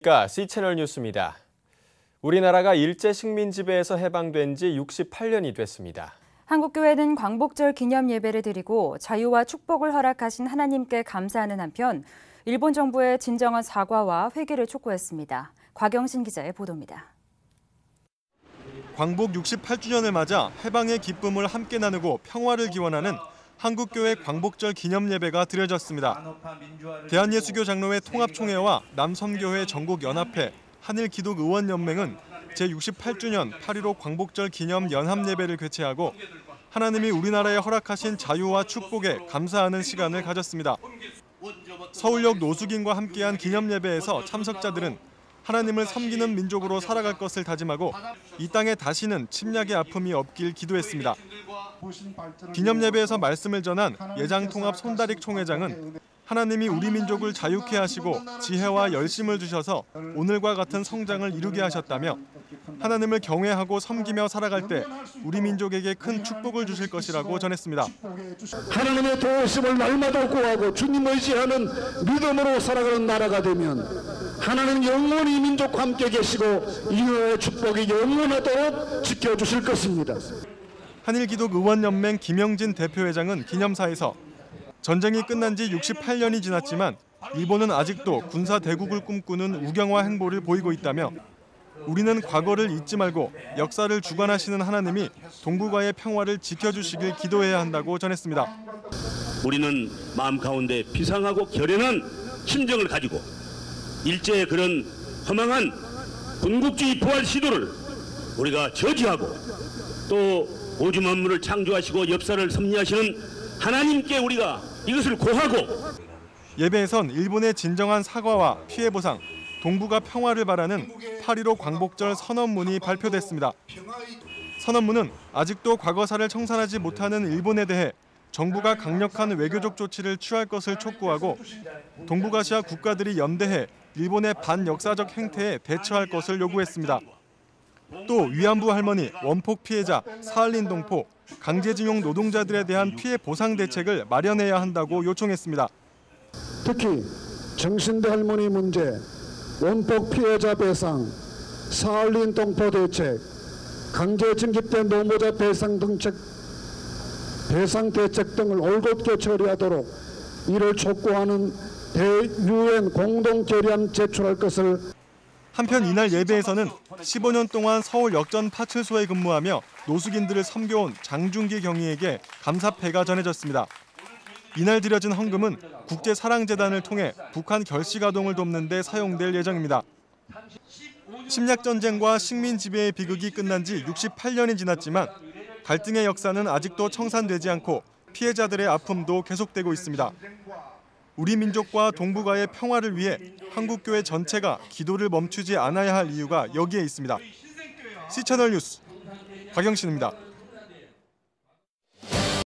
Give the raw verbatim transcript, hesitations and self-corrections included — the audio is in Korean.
씨채널 뉴스입니다. 우리나라가 일제 식민 지배에서 해방된 지 육십팔 년이 됐습니다. 한국교회는 광복절 기념 예배를 드리고 자유와 축복을 허락하신 하나님께 감사하는 한편 일본 정부의 진정한 사과와 회개를 촉구했습니다. 곽영신 기자의 보도입니다. 광복 육십팔 주년을 맞아 해방의 기쁨을 함께 나누고 평화를 기원하는 한국교회 광복절 기념 예배가 드려졌습니다. 대한예수교 장로회 통합총회와 남선교회 전국연합회, 한일기독의원연맹은 제육십팔 주년 팔 일오 광복절 기념 연합예배를 개최하고 하나님이 우리나라에 허락하신 자유와 축복에 감사하는 시간을 가졌습니다. 서울역 노숙인과 함께한 기념예배에서 참석자들은 하나님을 섬기는 민족으로 살아갈 것을 다짐하고 이 땅에 다시는 침략의 아픔이 없길 기도했습니다. 기념예배에서 말씀을 전한 예장통합 손다릭 총회장은 하나님이 우리 민족을 자유케 하시고 지혜와 열심을 주셔서 오늘과 같은 성장을 이루게 하셨다며 하나님을 경외하고 섬기며 살아갈 때 우리 민족에게 큰 축복을 주실 것이라고 전했습니다. 하나님의 도우심을 날마다 구하고 주님 의지하는 믿음으로 살아가는 나라가 되면 하나님 영원히 민족과 함께 계시고 이후의 축복이 영원하도록 지켜주실 것입니다. 한일기독의원연맹 김영진 대표회장은 기념사에서 전쟁이 끝난 지 육십팔 년이 지났지만 일본은 아직도 군사 대국을 꿈꾸는 우경화 행보를 보이고 있다며 우리는 과거를 잊지 말고 역사를 주관하시는 하나님이 동북아의 평화를 지켜주시길 기도해야 한다고 전했습니다. 우리는 마음 가운데 비상하고 결연한 심정을 가지고 일제의 그런 허망한 군국주의 부활 시도를 우리가 저지하고 또 우주 만물을 창조하시고 역사를 섭리하시는 하나님께 우리가 이것을 고하고 예배에선 일본의 진정한 사과와 피해 보상, 동북아 평화를 바라는 팔 일오 광복절 선언문이 발표됐습니다. 선언문은 아직도 과거사를 청산하지 못하는 일본에 대해 정부가 강력한 외교적 조치를 취할 것을 촉구하고 동북아시아 국가들이 연대해 일본의 반역사적 행태에 대처할 것을 요구했습니다. 또 위안부 할머니, 원폭 피해자, 사할린 동포, 강제징용 노동자들에 대한 피해 보상 대책을 마련해야 한다고 요청했습니다. 특히 정신대 할머니 문제, 원폭 피해자 배상, 사할린 동포 대책, 강제 징집된 노무자 배상 등책, 배상 대책 등을 올곧게 처리하도록 이를 촉구하는 대유엔 공동 결의안 제출할 것을. 한편 이날 예배에서는 십오 년 동안 서울 역전 파출소에 근무하며 노숙인들을 섬겨온 장준기 경위에게 감사패가 전해졌습니다. 이날 드려진 헌금은 국제사랑재단을 통해 북한 결시가동을 돕는 데 사용될 예정입니다. 침략전쟁과 식민지배의 비극이 끝난 지 육십팔 년이 지났지만 갈등의 역사는 아직도 청산되지 않고 피해자들의 아픔도 계속되고 있습니다. 우리 민족과 동북아의 평화를 위해 한국교회 전체가 기도를 멈추지 않아야 할 이유가 여기에 있습니다. 씨채널 뉴스 곽영신입니다.